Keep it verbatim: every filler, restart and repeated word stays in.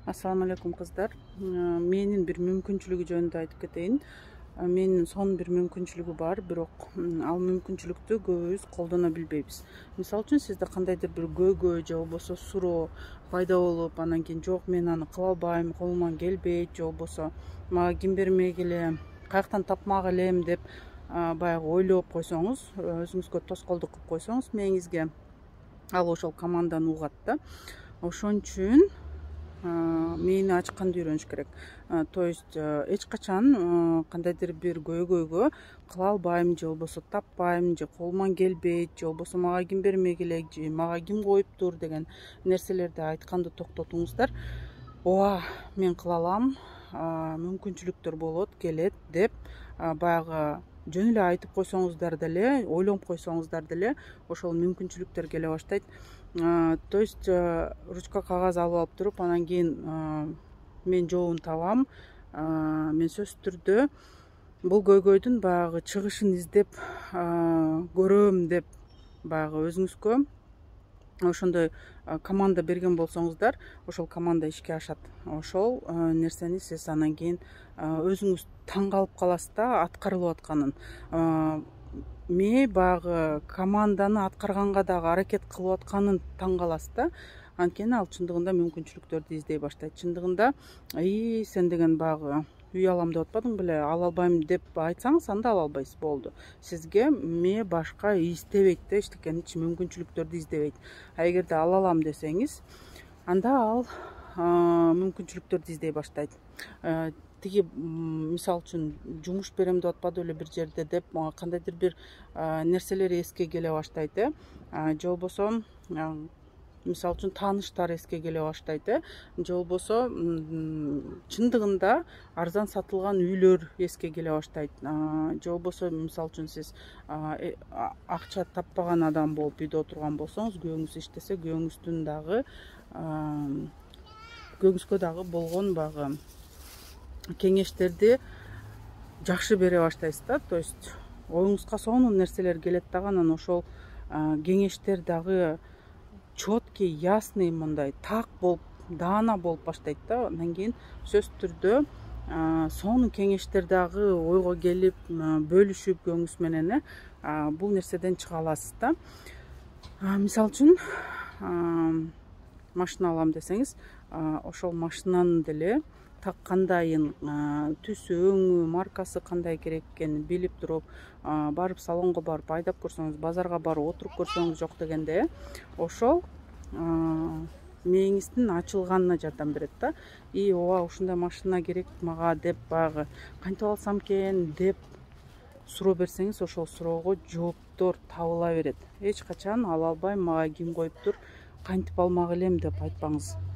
Assalamu алейкум кыздар. Менин бир мүмкүнчүлүгү жөнүндө айтып кетейин. Менин сонун бир мүмкүнчүлүгү бар, бирок ал мүмкүнчүлүктү көбүбүз колдоно билбейбиз. Мисалы үчүн сизде кандайдыр бир көйгөй же болбосо суроо пайда болуп, анан кийин жок мен аны кыла албайм, колуман келбейт, же болбосо мага ким бермек эле, каяктан тапмак элем деп баягы ойлоп койсоңуз, өзүңүзгө тоскоолдук кылып койсоңуз, мээңизге ал ошол команданы угат да. Ошон үчүн мээни ачканды үйрөнүш керек. То есть эч качан кандайдыр бир көйгөйгө кыла албайм, же болбосо таппайм, же колуман келбейт, же болбосо мага ким бермек элек, же мага ким коюптур деген нерселерди айтканды токтотуңуздар. Ооба, мен кыла алам, мүмкүнчүлүктөр болот, келет деп баягы жөн эле айтып койсоңуздар деле, ойлонуп койсоңуздар деле ошол мүмкүнчүлүктөр келе баштайт. То есть ручка кагаз алып алып туруп, анан кийин мен жообун табам, мен сөзсүз түрдө бул көйгөйдүн баягы чыгышын издеп көрөм деп баягы өзүңүзгө ошондой команда берген болсоңуздар, ошол команда ишке ашат. Ошол нерсени сиз анан кийин өзүңүз таң калып каласыз да аткарылып атканын. Мээ баягы команданы аткарганга дагы аракет кылып атканын таң каласыз да. Анткени ал чындыгында мүмкүнчүлүктөрдү издей баштайт. Чындыгында и сен деген баягы үй алам деп атпадың беле, ала албайм деп айтсаңыз, анда ала албайсыз, болду. Сизге мээ башка издебейт да, эчтекени мүмкүнчүлүктөрдү издебейт. А эгерде ала алам десеңиз, анда ал мүмкүнчүлүктөрдү издей баштайт. Тиги мисалы үчүн жумуш берем деп атпады беле бир жерде деп, кандайдыр бир нерселер эске келе баштайт, э же болбосо мисалы үчүн тааныштар эске келе баштайт, э же болбосо чындыгында арзан сатылган үйлөр эске келе баштайт, же болбосо мисалы үчүн сиз акча таппаган адам болуп үйдө отурган болсоңуз, күйөөңүз иштесе, күйөөңүздүн дагы күйөөңүзгө дагы болгон баягы кеңештерди жакшы бере баштайсыз да. То есть оюңузга сонун нерселер келет дагы, анан ошол кеңештер дагы четкий, ясный, мындай так болуп, даана болуп баштайт да. Андан кийин сөзсүз түрдө сонун кеңештер дагы ойго келип, бөлүшүп күйөөңүз менен бул нерседен чыга аласыз да. Мисалы үчүн машина алам десеңиз, ошол машинанын деле так кандайын, түсү, өңү, маркасы кандай керек экенин билип туруп, барып салонго барып айдап көрсөңүз, базарга барып отуруп көрсөңүз, жок дегенде, ошол мээңиздин ачылганына жардам берет да. И ооба, ушундай машина керек мага деп баягы кантип алсам экен деп суроо берсеңиз, ошол суроого жооптор табыла берет. Эч качан ала албайм, мага ким коюптур, кантип алмак элем деп айтпаңыз.